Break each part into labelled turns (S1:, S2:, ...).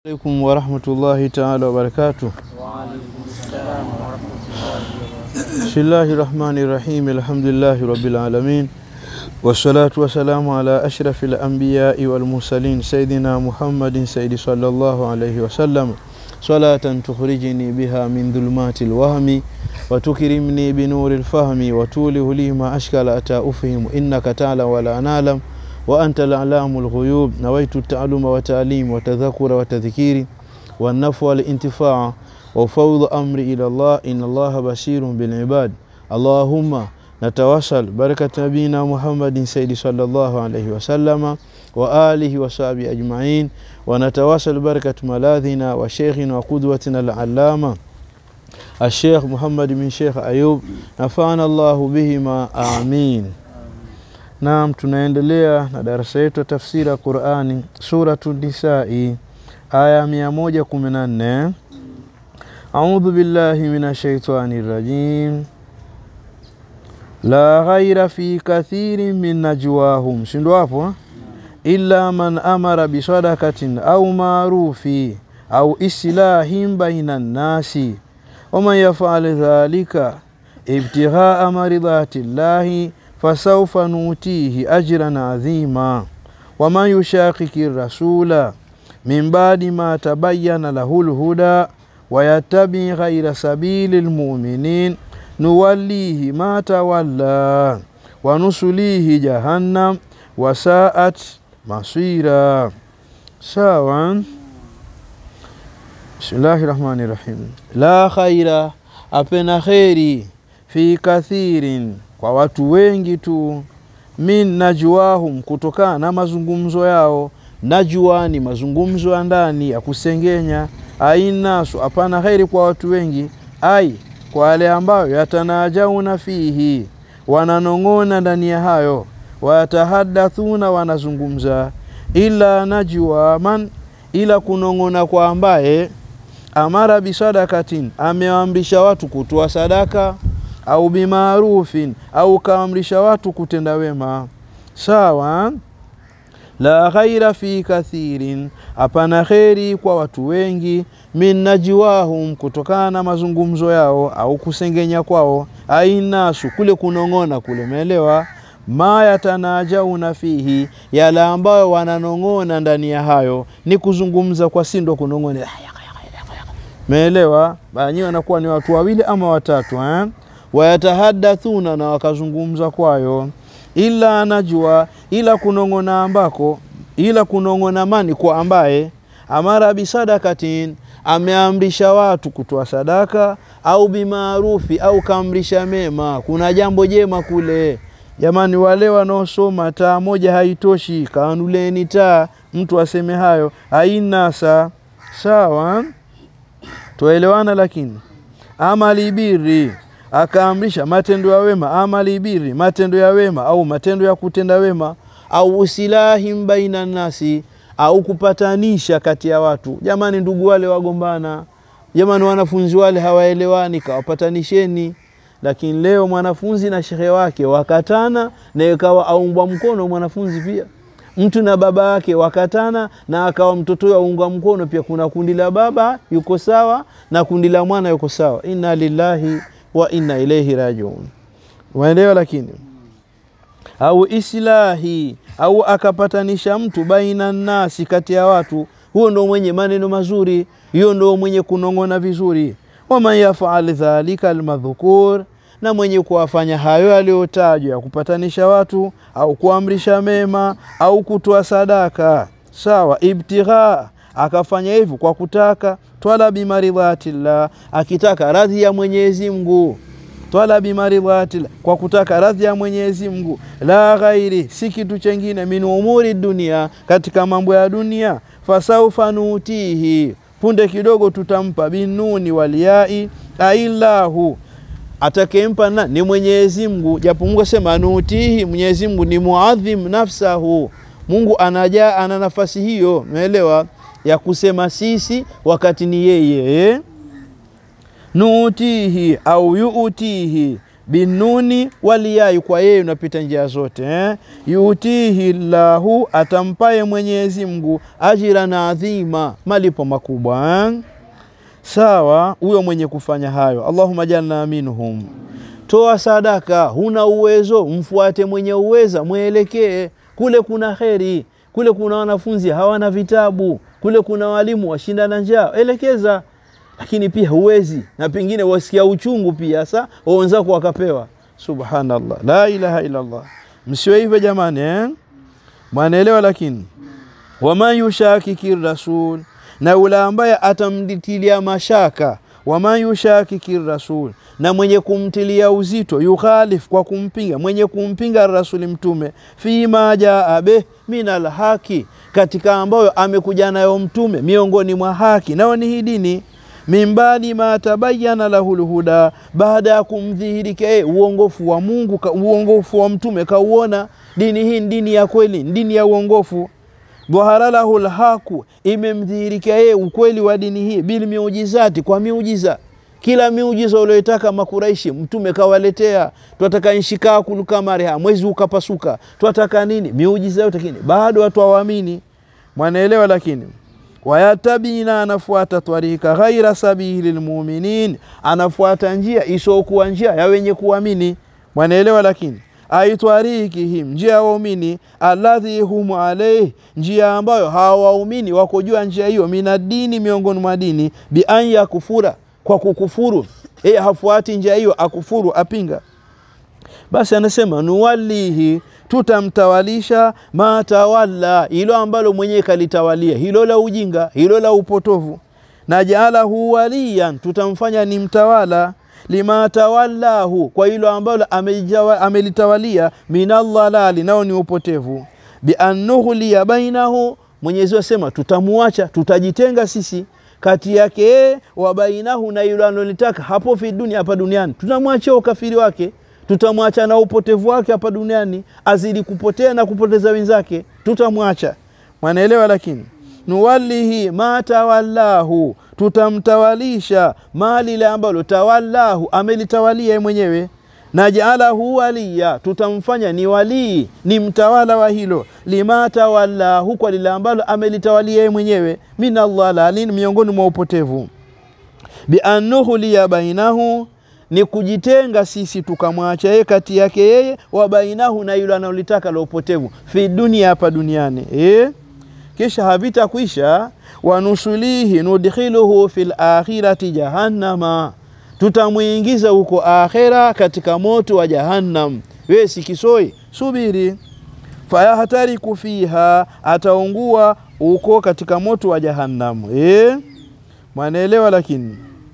S1: عليكم ورحمة الله تعالى وبركاته.
S2: وعليكم السلام ورحمة الله وبركاته.
S1: بسم الله الرحمن الرحيم. الحمد لله رب العالمين، والصلاة والسلام على أشرف الأنبياء والمرسلين سيدنا محمد سيد صلى الله عليه وسلم، صلاة تخرجني بها من ظلمات الوهم وتكرمني بنور الفهم وتوله لي ما أشكال أتا أفهم إنك تعلم ولا نعلم وأنت الأعلام الغيوب. نويت التعلم وتعليم وتذكر وتذكير والنفع والانتفاع وفوض أمري إلى الله إن الله بشير بالعباد. اللهم نتوسل بركة نبينا محمد سيد صلى الله عليه وسلم وآله وصحبه أجمعين، ونتوسل بركة ملاذنا وشيخنا وقدوتنا العلامة الشيخ محمد بن شيخ أيوب، نفعنا الله بهما آمين. Naam, tunaendelea na darasa yetu tafsiri ya Qur'ani, suratul Nisaa aya 114. A'udhu billahi minash shaitanir rajim. La ghaira fi kathirin min najwahum, shindo hapo, illa man amara bi sadaqatin aw ma'rufi aw islahin bainan nasi wa man yaf'al dhalika ibtigha'a maridatillahi فسوف نؤتيه أجرا عظيما ومن يشاقق الرسول من بعد ما تبين له الهدى ويتبع غير سبيل المؤمنين نوليه ما تولى ونصليه جهنم وساءت مصيرا. سواء. بسم الله الرحمن الرحيم. لا خير أبنا خيري في كثير, kwa watu wengi tu, min najwahum, kutokana na mazungumzo yao. Najwa ni mazungumzo ya ndani ya kusengenya. Ainasu, hapana khairi kwa watu wengi, ai kwa wale ambao yatanajauna fihi, wananongona ndani ya hayo, watahaddathuna, wanazungumza. Ila najwa man, ila kunongona kwa ambaye amara bisadakatin, ameamrisha watu kutoa sadaka, au bimarufin, au kaamrisha watu kutenda wema. Sawa. La ghaira fi kathirin, hapana khairi kwa watu wengi, min najwahum, kutokana na mazungumzo yao au kusengenya kwao. Ainasu, kule kunongona kule, umeelewa? Ma yatanajauna fihi, yale ambayo wananongona ndani ya hayo, ni kuzungumza kwa sindo kunongona, umeelewa? Banyi wanakuwa ni watu wawili ama watatu, wayatahaddathuna, na wakazungumza kwayo. Ila najwa, ila kunongona ambako, ila kunongona mani kwa ambaye amara bisadakatin, ameamrisha watu kutoa sadaka, au bimarufi, au kaamrisha mema, kuna jambo jema kule. Jamani, wale wanaosoma taa moja haitoshi, kaanuleni taa, mtu aseme hayo ainasa. Sawa, tuelewana. Lakini amali biri, akaamrisha matendo ya wema. Amali biri, matendo ya wema, au matendo ya kutenda wema. Au usilahim baina nasi, au kupatanisha kati ya watu. Jamani, ndugu wale wagombana, jamani wanafunzi wale hawaelewani, kawapatanisheni. Lakini leo mwanafunzi na shekhe wake wakatana, na ikawa aungwa mkono mwanafunzi pia. Mtu na baba yake wakatana, na akawa mtoto aungwa mkono pia. Kuna kundi la baba yuko sawa na kundi la mwana yuko sawa. Inna lillahi wa inna ilaihi rajiun. Waelewa? Lakini au islahi, au akapatanisha mtu baina nasi, kati ya watu. Huo ndo mwenye maneno mazuri, huyo ndo mwenye kunongona vizuri. Wa man yaf'al dhalika almadhkur, na mwenye kuwafanya hayo aliyotajwa ya kupatanisha watu, au kuamrisha mema, au kutoa sadaka. Sawa. Ibtigha, akafanya hivyo kwa kutaka, talabi maridhatillah, akitaka radhi ya Mwenyezi Mungu. Talabi maridhatillah, kwa kutaka radhi ya Mwenyezi Mungu. La ghairi, si kitu chengine, min umuri dunia, katika mambo ya dunia. Fasaufa nutihi, punde kidogo tutampa, binuni waliyai, aillahu, atakempa na ni Mwenyezi Mungu. Japo Mungu asema nutihi, Mwenyezi Mungu ni muadhim nafsahu, Mungu ana nafasi hiyo, umeelewa, ya kusema sisi wakati ni yeye. Nutihi au yuutihi, binuni waliyai, kwa yeye unapita njia zote. Yutihi Allahu, atampaye Mwenyezi Mungu ajran adhima, malipo makubwa. Sawa, huyo mwenye kufanya hayo. Allahumma jalna minhum. Toa sadaka, huna uwezo, mfuate mwenye uweza, muelekee. Kule kuna kheri, kule kuna wanafunzi hawana vitabu, kule kuna walimu washindana njaa, elekeza. Lakini pia huwezi, na pengine wasikia uchungu pia, sasa wenzako wakapewa. Subhanallah, la ilaha illa Allah. Msiwe hivyo jamani, mwanaelewa. Lakini waman yushakiki rasul, na ule ambaye atamditilia mashaka, waman yushakiki rasul, na mwenye kumtilia uzito, yukhalif, kwa kumpinga, mwenye kumpinga rasuli mtume, fima jaa bih minal haki, katika ambayo amekuja nayo mtume miongoni mwa haki, nao ni hii dini, mimbali ma tabayyana lahul huda, baada ya kumdhihirika uongofu wa Mungu, uongofu wa mtume kauona. Dini hii dini ya kweli, dini ya uongofu. Dhahara lahul haqu, imemdhihirika ukweli wa dini hii, bil miujizati, kwa miujiza. Kila miujiza uliyotaka makuraishi mtume kawaletea. Tunataka inshika kulukamariha, mwezi ukapasuka, tunataka nini, miujiza yote. Lakini bado watu hawaamini, mwanaelewa. Lakini wayatabina, anafuata twarika ghaira sabilil mu'minin, anafuata njia isokuwa njia ya wenye kuamini, mwanaelewa. Lakini aitwarikihim, njia ya waumini, alladhi hum alayhi, njia ambayo hawaumini wako juu njia hiyo, minadini, miongoni mwa dini, bi an yakufura, kwa kukufuru. Hafuati njia hiyo, akufuru, apinga. Basi anasema nuwalihi, tutamtawalisha, matawalla, hilo ambalo mwenyewe kalitawalia, hilo la ujinga, hilo la upotovu. Naj'alahu waliyan, tutamfanya ni mtawala, lima tawallahu, kwa hilo ambalo amelitawalia, minallalali, nao ni upotevu. Bi annuhli bainahu, Mwenyezi Mungu asema tutamuacha, tutajitenga sisi kati yake wa bainahu, na hilo analotaka hapo fi dunia, hapa duniani. Tutamwacha ukafiri wake, tutamwacha na upotevu wake hapa duniani, azidi kupotea na kupoteza wenzake, tutamwacha, mwanaelewa. Lakini nuwallihi ma tawallahu, tutamtawalisha mali ile ambalo tawallahu, amelitawalia mwenyewe. Naj'alahu waliya, tutamfanya ni wali, ni mtawala wa hilo, lima tawallahu, kwa lile ambalo amelitawalia mwenyewe, minallalin, miongoni mwa upotevu. Bi annuhli bainahu, ni kujitenga sisi tukamwacha yeye kati yake yeye, wa bainahu, na yule analotaka la upotevu, fi dunia, hapa duniani. Kisha havita kuisha, wanusulihi nudkhiluhu fil akhirati jahannama, tutamuingiza huko akhira katika moto wa jahannam. Wewe sikisoi, subiri. Fayahtariku fiha, ataungua huko katika moto wa jahannam. Mwanaelewa. Lakini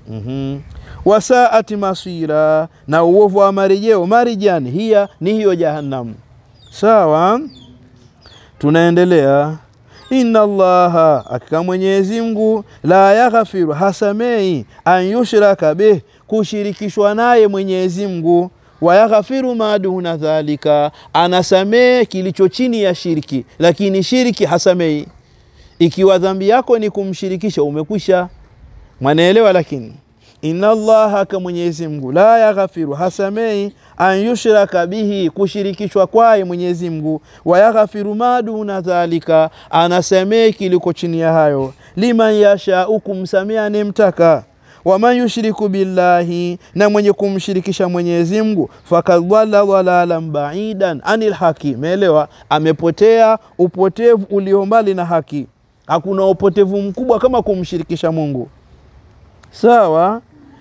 S1: wasaati masira, na uovu wa marejeo, marijani hiya, ni hiyo jahannam. Sawa, tunaendelea. Inna Allaha, hakika Mwenyezi Mungu, la yaghfiru, hasamei, an yushraka bih, kushirikishwa naye Mwenyezi Mungu, wa yaghfiru ma duna dhalika, anasamee kilicho chini ya shirki, lakini shirki hasamei. Ikiwa dhambi yako ni kumshirikisha, umekwisha, mwanaelewa. Lakini inna Allaha, ka Mwenyezi Mungu, la yaghfiru, hasamei, an yushraka bihi, kushirikishwa kwaye Mwenyezi Mungu, wa yaghfiru ma duna dhalika, anasamee kiliko chini ya hayo, liman yasha, kumsamea anemtaka. Wa man yushriku billahi, na mwenye kumshirikisha Mwenyezi Mungu, fakadhalla dhalalan ba'idan anil haki, meelewa, amepotea upotevu ulio mbali na haki. Hakuna upotevu mkubwa kama kumshirikisha Mungu. Sawa.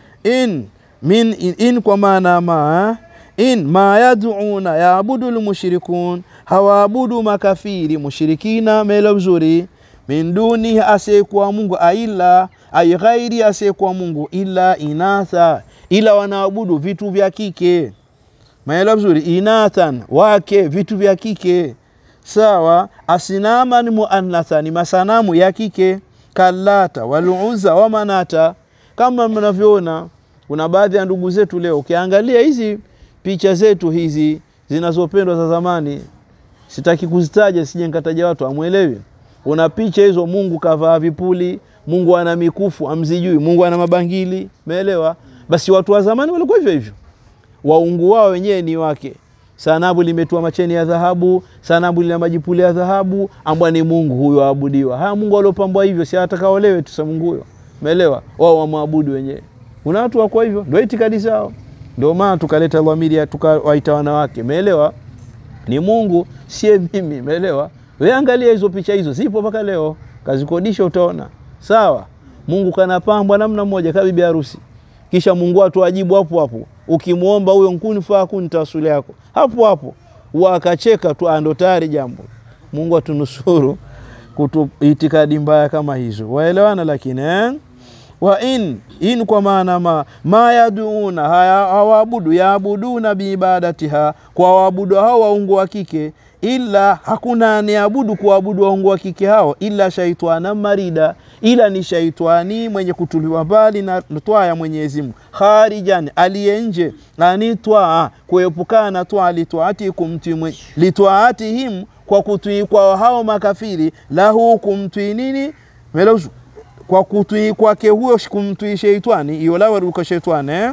S1: In kwa maana ma, in ma yad'una ya'budul mushrikun, hawaabudu makafiri, mushrikina, melo mzuri, min duni, asiyekuwa Mungu, aila ay ghairi, asiyekuwa Mungu, illa inatha, ila wanaabudu vitu vya kike, melo mzuri, inathan, wake, vitu vya kike. Sawa. Asinaman muannatha, ni masanamu ya kike, kalata wal uzza wa manata. Kama mnavyoona kuna baadhi ya ndugu zetu leo, ukiangalia hizi picha zetu hizi zinazopendwa za zamani, sitaki kuzitaja sije nikataja watu amuelewi. Una picha hizo, Mungu kavaa vipuli, Mungu ana mikufu amzijui, Mungu ana mabangili, umeelewa? Basi watu wa zamani walikuwa hivyo hivyo. waungu wao wenyewe ni wake. Sanamu limetua macheni ya dhahabu, sanamu lina majipuli ya dhahabu, ambwa ni Mungu huyo aabudiwa. Haya Mungu alopambwa hivyo, si atakaolewe tu sa Mungu huyo. Umeelewa? Wao wamwabudu wenyewe. Kuna watu wako hivyo, ndio itikadi zao. Ndio maana tukaleta dhamiri tukawaita wanawake. Umeelewa? Ni Mungu, si mimi. Umeelewa? Wewe angalia hizo picha hizo, zipo mpaka leo. Kazikodisha utaona. Sawa? Mungu kanapambwa namna moja kama bibi harusi. Kisha Mungu atuajibu hapo hapo. Ukimuomba huyo nkunifa kunitawasuli yako. Hapo hapo. Wakacheka tu ando tayari jambo. Mungu atunusuru itikadi mbaya kama hizo. Waelewana lakini wa in kwa maana ma yaduuna hawaabudu yaabuduna biibadatiha, kwa waabudu hao waungu wa kike, illa hakuna aniabudu kuabudu waungu wa kike hao illa shaitana marida, ila ni shaitani mwenye kutuliwa mbali na toa ya Mwenyezi Mungu, kharijan aliyenje anitwa kuepukana na toa litwaati kumtii litwaatihim, kwa kutii kwa hao makafiri, lahu kumtii nini melauzu kwa kutii kwake huyo kumtii sheitani, hiyo lawa ruka sheitani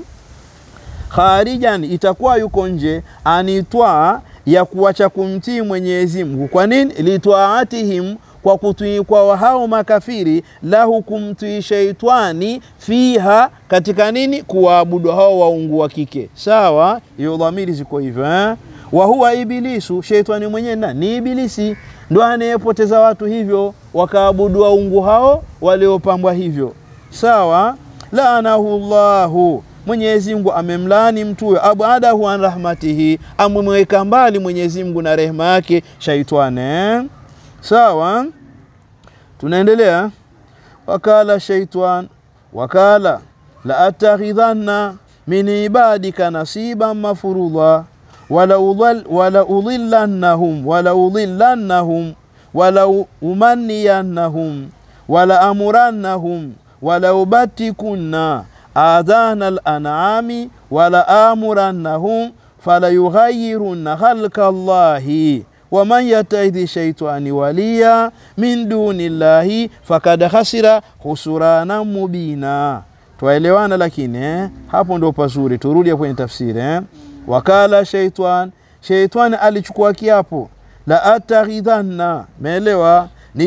S1: kharijan itakuwa yuko nje anitwa ya kuacha kumtii Mwenyezi Mungu. Kwa nini? Litwaatihim, kwa kutii kwa hao makafiri, lahu kumtii sheitani fiha, katika nini? Kuabudu hao waungu wa kike. Sawa? Hiyo dhamiri ziko hivyo wa huwa ibilisu, sheitani mwenyewe ni ibilisi, ndo anayepoteza watu hivyo wakaabudu waungu hao waliopambwa hivyo. Sawa? Laanahu Allahu, Mwenyezi Mungu amemlaani mtu abadahu an rahmatihi, amemweka mbali Mwenyezi Mungu na rehema yake shaitani. Sawa? Tunaendelea. Wakala shaitan, wakala la atakhidhanna min ibadika nasiban mafruḍa wala udhillannahum wala umanniyannahum wala amurannahum wala ubatikunna adhana al-an'ami wala amurannahum fala yughayyirunna khalqa Allahi wa man yatakhidhi shaytani waliya min dunillahi faqad khasira khusrana mubina. Tuelewana lakini hapo ndo pazuri. Turudi kwenye tafsiri wakala shaitan alichukua kiapo la ataghidhanna, meelewa,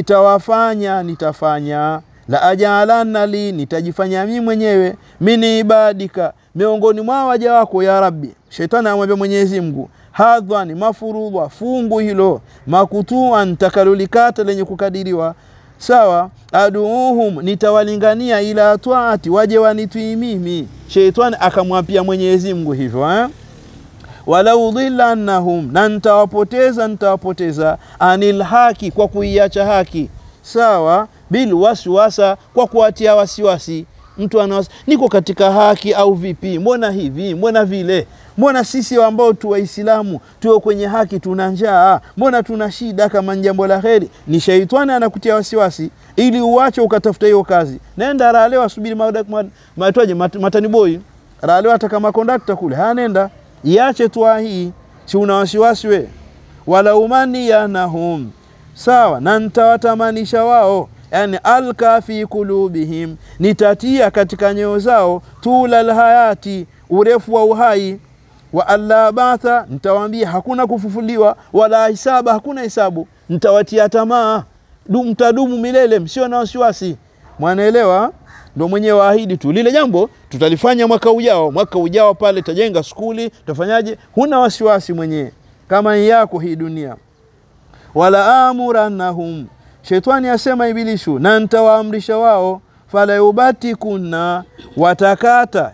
S1: nitafanya la ajalanna li, nitajifanya mimi mwenyewe mini ibadika, miongoni mwa waja wako ya Rabbi. Shaitani amwambia Mwenyezi Mungu hadha ni mafurudha, fungu hilo makutuan takalulikata lenye kukadiriwa. Sawa? Aduuhum, nitawalingania ila taati, waje wanitii mimi. Shaitani akamwapia Mwenyezi Mungu hivyo wala udhillannahum, na nitawapoteza anil haki, kwa kuiacha haki. Sawa? Bil waswasa, kwa kuatia wasiwasi. Mtu anawas niko katika haki au vipi, mbona hivi, mbona vile, mbona sisi ambao tu waislamu tuwe kwenye haki tuna njaa, mbona tuna shida kama jambo la kheri. Ni shaitani anakutia wasiwasi ili uache ukatafuta hiyo kazi. Nenda ralewa, subiri matani boy ralewa, hata kama conductor kule nenda iache tu hii, si una wasiwasi we. Wala umani yanahum, sawa, na nitawatamanisha wao, yani alka fi kulubihim, nitatia katika nyoyo zao tula alhayati, urefu wa uhai, wa alla batha, nitawaambia hakuna kufufuliwa, wala hisaba, hakuna hisabu, nitawatia tamaa mtadumu milele, msio na wasiwasi. Mwanaelewa? Ndio mwenyewe waahidi tu lile jambo tutalifanya mwaka ujao pale tajenga skuli, tafanyaje, huna wasiwasi mwenyewe kama yako hii dunia. Wala amurannahum, shaitani asema ibilisu, na nitawaamrisha wao, fala yubatikunna, watakata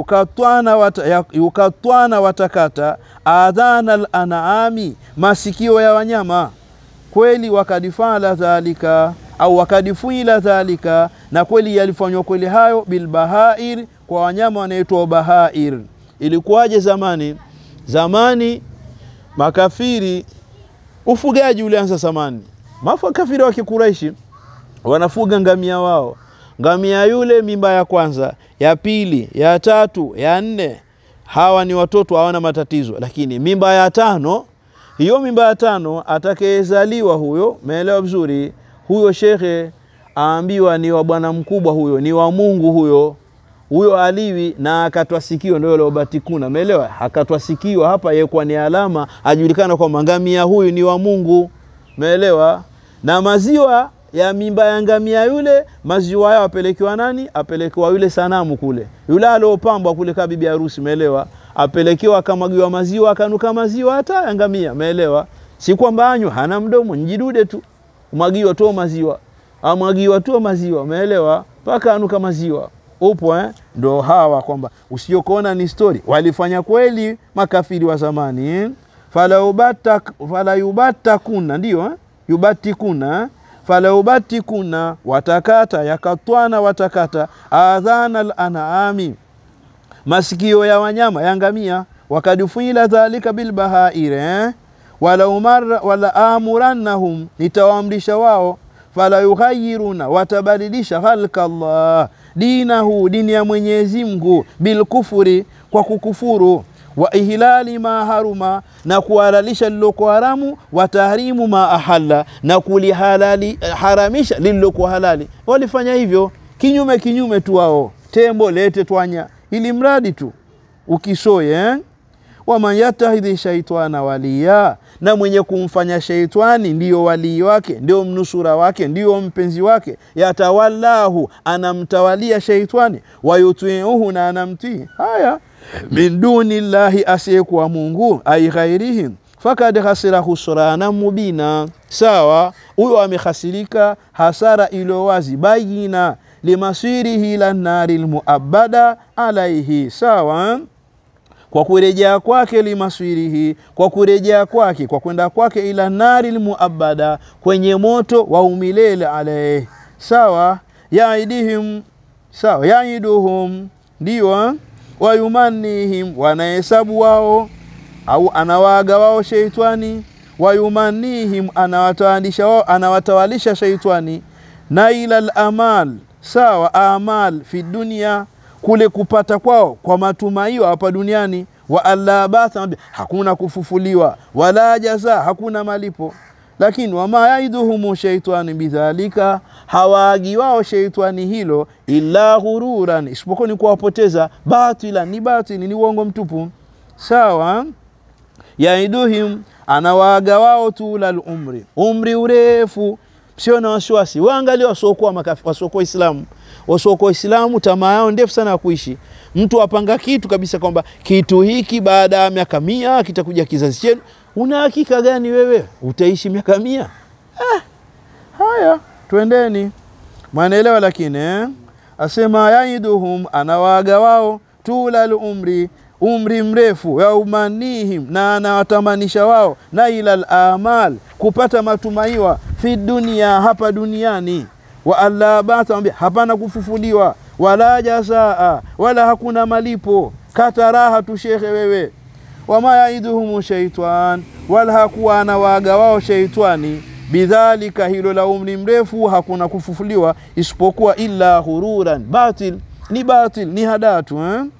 S1: yukatwana watakata adhana al-an'ami, masikio ya wanyama. Kweli wakadifala dhalika au wakadifuila dhalika, na kweli yalifanywa kweli hayo bilbahair, kwa wanyama wanaitwa bahair. Ilikuwaje zamani makafiri, ufugaji ulianza zamani. Makafiri wa Kikuraishi wanafuga ngamia wao. Ngamia yule mimba ya kwanza, ya pili, ya tatu, ya nne, hawa ni watoto hawana matatizo. Lakini mimba ya tano, hiyo mimba ya tano atakayezaliwa huyo, meelewa vizuri, huyo shekhe aambiwa ni wa bwana mkubwa huyo, ni wa Mungu huyo. huyo aliwi na akatwa sikio, ndio ile ubatikuna, umeelewa? Akatwa sikio hapa yeye kwa ni alama ajulikana kwa ngamia huyu ni wa Mungu, umeelewa? Na maziwa ya mimba ya ngamia yule, maziwa yao apelekewa nani? Apelekewa yule sanamu kule, yule aliyopambwa kule kwa bibi harusi, umeelewa? Apelekewa akamwagiwa maziwa, akanuka maziwa hata ya ngamia, umeelewa? Si kwamba anywa, hana mdomo, njidude tu, mwagiwa tu maziwa, amwagiwa tu maziwa, umeelewa? Paka anuka maziwa. Upo ndo hawa kwamba usiyokuona ni story, walifanya kweli makafiri wa zamani. Fala yubatakuna, ndio yubatikuna, fala yubatikuna, watakata yakatwana, watakata adhana al-an'ami, masikio ya wanyama ya ngamia, wakadufuila dhalika bil bahaire, wala amurannahum, nitawaamrisha wao, fala yughayyiruna, watabadilisha khalqa Allah, dinahu, dini ya Mwenyezi Mungu, bil kufuri, kwa kukufuru, wa ihlali ma haruma, na kuhalalisha liloko haramu, wa tahrimu ma ahalla, na kulihalali haramisha liloko halali. Walifanya hivyo kinyume tu wao, tembo lete twanya, ili mradi tu ukisoye. Wa man yatahidhi shaitana waliya, na mwenye kumfanya shaitani ndio walii wake, ndio mnusura wake, ndio mpenzi wake, yatawallahu, anamtawalia shaitani, wayutiuhu, na anamtii. Haya min dunillahi, asiyekuwa Mungu, ay ghairihi, fakad khasira khusrana mubina. Sawa, huyo amekhasirika hasara ilo wazi, bayina, limasirihi lan naril muabada alaihi. Sawa, kwa kurejea kwake, limaswirihi, kwa kurejea kwake, kwa kwenda kwake, ila naril muabada, kwenye moto wa umilele alayhi. Sawa, yaidihim, sawa, yaiduhum, ndio wayumannihim, wanahesabu wao au anawaaga wao shaitani, wayumannihim, anawatawalisha shaitani, na ila al-amal, sawa, amal fi dunya, kule kupata kwao kwa matumaio hapa duniani, wa alla batha, hakuna kufufuliwa, wala jaza, hakuna malipo. Lakini wama yaiduhumu shaitani bidhalika, hawaagi wao shaitani hilo, illa ghururan, isipokuwa ni kuwapoteza, batila, ni batili, ni uongo mtupu. Sawa, yaiduhim, anawaaga wao tulal umri urefu, sio na wasiwasi. Waangalia wasokuwa makafi, wasokuwa Islamu, wasokuwa Islamu tamaa yao ndefu sana kuishi. Mtu apanga kitu kabisa kwamba kitu hiki baada ya miaka 100 kitakuja kizazi chenu. Una hakika gani wewe utaishi miaka 100? Haya, twendeni. Manaelewa? Lakini asema yaiduhum, anawaaga wao tulal umri mrefu, yaumanihim, na anawatamanisha wao, na ilal amal, kupata matumaiwa, fi dunia, hapa duniani, wa alla ba'tha, hapana kufufuliwa, wala jazaa, wala hakuna malipo. Kataraha tu shekhe wewe. Wama yaiduhumu shaitan, wala hakuwa anawaaga wao shaitani, bidhalika, hilo la umri mrefu, hakuna kufufuliwa, isipokuwa illa ghururan, batil, ni hadatu.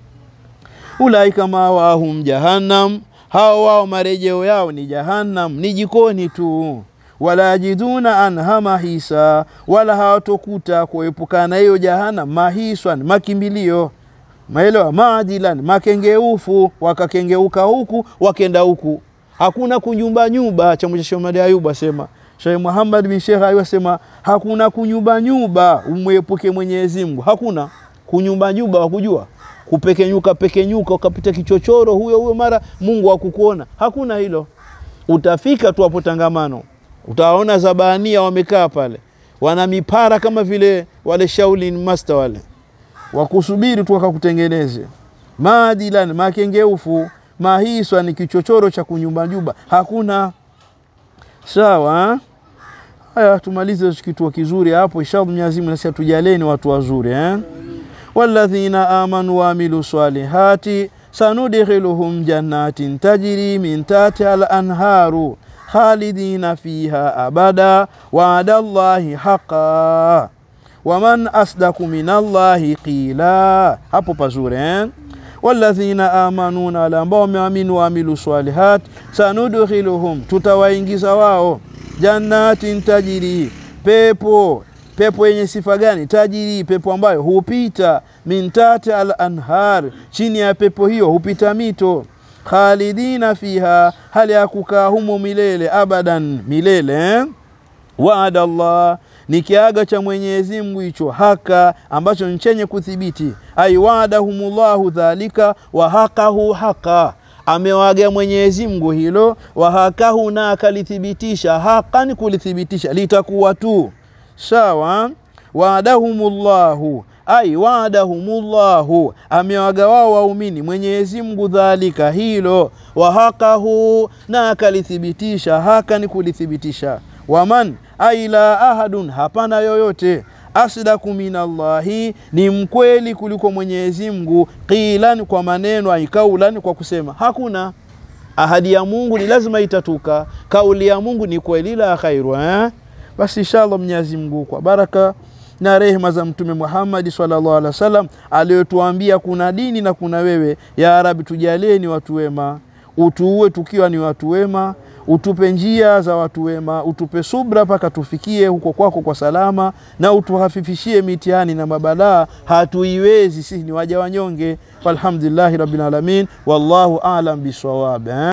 S1: Ulaika mawahum jahannam, hao wao marejeo yao ni jahannam, ni jikoni tu. Wala ajiduna anha mahisa, wala hawatokuta kuepukana hiyo jahannam mahiswan, makimbilio. Maelewa? Maadilan, makengeufu, wakakengeuka huku wakenda huku. Hakuna kunyumba cha Sheikh Muhammad Ayub asema, Sheikh Muhammad bin Sheikh Ayub asema, hakuna kunyumba umwepuke Mwenyezi Mungu. Hakuna kunyumba wa kujua kupekenyuka ukapita kichochoro huyo mara Mungu akukuona. Hakuna hilo. Utafika tu hapo Tangamano, utaona Zabania wamekaa pale, wana mipara kama vile wale Shaolin master wale, wakusubiri tu wakakutengeneze. Maadilan, makengeufu, mahiswa, ni kichochoro cha kunyumba. Hakuna. Sawa. Haya, tumalize kitu kizuri hapo inshallah. Mwenyezi Mungu nasi atujaleni watu wazuri. Walladhina amanu wa amilu salihati sanudkhiluhum jannatin tajri min tahtiha al-anharu khalidina fiha abada, wa'adallahi haqqan, waman asdaqu minallahi qila. Hapo pazuri. Walladhina amanu, na wale ambao wameamini wa amilu salihat, sanudkhiluhum, tutawaingiza wao, jannatin tajri, pepo pepo yenye sifa gani? Tajiri, pepo ambayo hupita min tahti al-anhar, chini ya pepo hiyo hupita mito. Khalidina fiha, hali ya kukaa humo milele, abadan, milele. Waada Allah, ni kiaga cha Mwenyezi Mungu hicho, haka ambacho nchenye kuthibiti. Ai waadahumullahu dhalika wa haqahu haqa, amewaga Mwenyezi Mungu hilo, wa hakahu, na akalithibitisha, haqqan, kulithibitisha, litakuwa tu sawa. Waadahumullahu, ai waadahumullahu, amewaga wao waumini Mwenyezi Mungu dhalika hilo, wa haqahu, na akalithibitisha, haqqan, kulithibitisha. Waman, ai la ahadun, hapana yoyote, asdaku minallahi, ni mkweli kuliko Mwenyezi Mungu, qilan, kwa maneno, ai kaulan, kwa kusema. Hakuna ahadi ya Mungu ni lazima itatuka, kauli ya Mungu ni kweli, la khairu. Basi inshallah Mwenyezi Mungu kwa baraka na rehema za Mtume Muhammad sallallahu alaihi wasallam aliyotuambia kuna dini na kuna wewe, ya Rabbi tujalie ni watu wema, utuue tukiwa ni watu wema, utupe njia za watu wema, utupe subra paka tufikie huko kwako kwa salama, na utuhafifishie mitihani na mabalaa, hatuiwezi, sisi ni waja wanyonge. Walhamdulillahi rabbil alamin, wallahu a'lam bisawab.